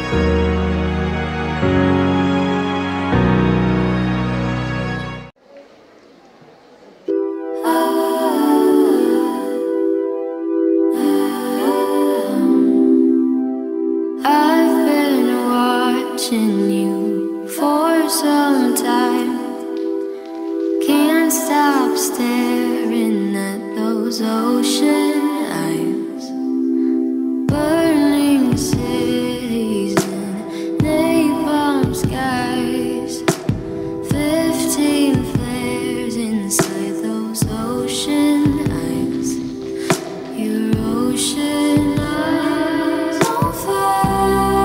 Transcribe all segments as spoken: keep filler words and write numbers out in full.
watching you for some time. Can't stop staring at those ocean eyes. Burning cities and napalm skies. Fifteen flares inside those ocean eyes. Your ocean eyes on fire.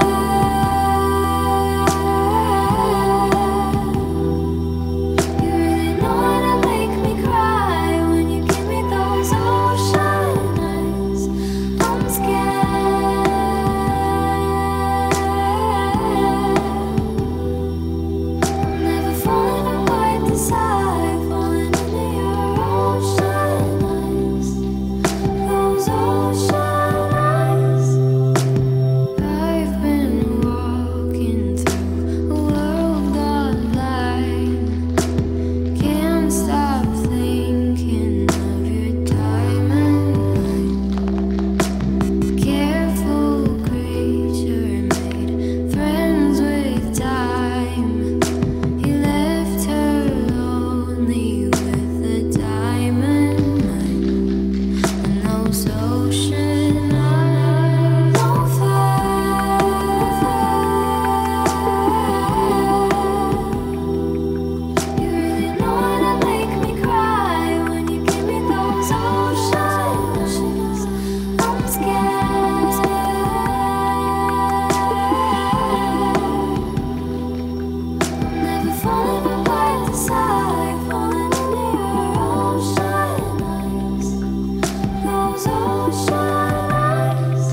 You really know how to make me cry when you give me those ocean eyes. I'm scared. Never falling apart this high, falling into your ocean eyes. Those ocean eyes. I've been walking through a world online. Can't stop thinking of your diamond light. Careful creature made friends with time. He left her lonely with the diamond light. And those ocean eyes on fire. You really know how to make me cry when you give me those ocean eyes. I'm scared. Never falling apart this high, falling into your ocean eyes. Those ocean eyes.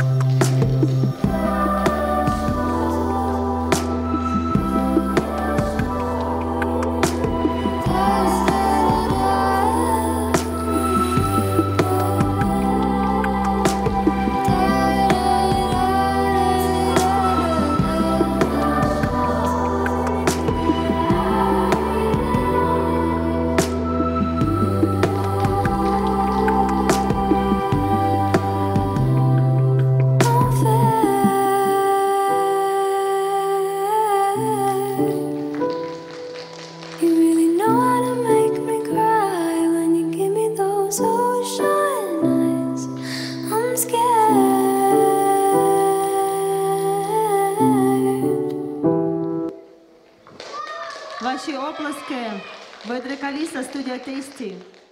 You really know how to make me cry when you give me those ocean eyes. I'm scared. Ваші оплески. Ведрик Аліса, студія Tasty.